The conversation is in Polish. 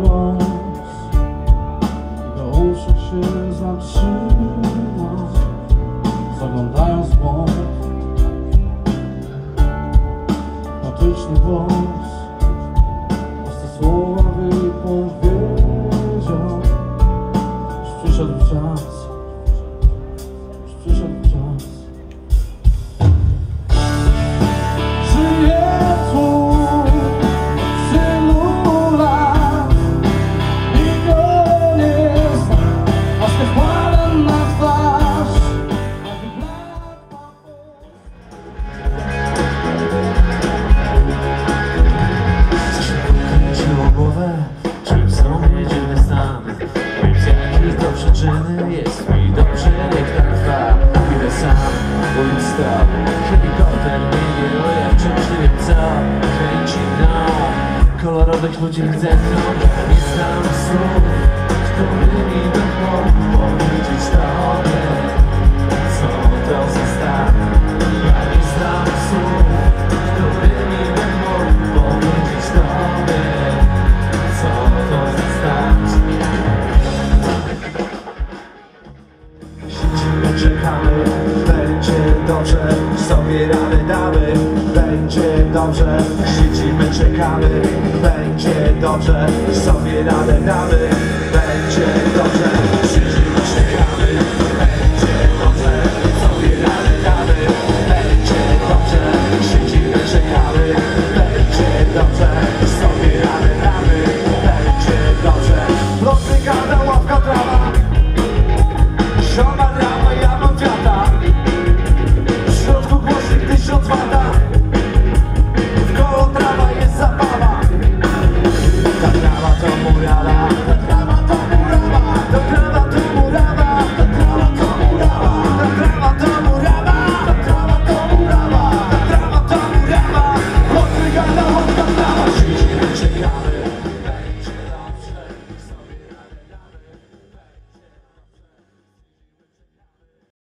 głos do uszu się zatrzyma, zaglądając w błąd. Patyczny głos proste słowa wypowiedział. Już przyszedł czas, już przyszedł czas. Żyję tu od tylu lat, nikogo nie znam, maskę wkładam na twarz. Kręciło głowę, czym są jedziemy sami. Wiem z jakiej to przyczyny jest mi dobrze, jak tak trwa. Idę sam, ulic stał, helikopter nie wie o jak czymś nie wiem co. Kręci mną, kolorowych ludzi widzę mną. Nie znam słów, którymi bym mógł powiedzieć tobie, co to za stan. Ja nie znam słów, którymi bym mógł powiedzieć tobie, co to za stan. Siedzimy, czekamy, będzie dobrze, sobie radę damy, będzie dobrze. Siedzimy, czekamy, będzie dobrze, sobie radę damy, będzie dobrze.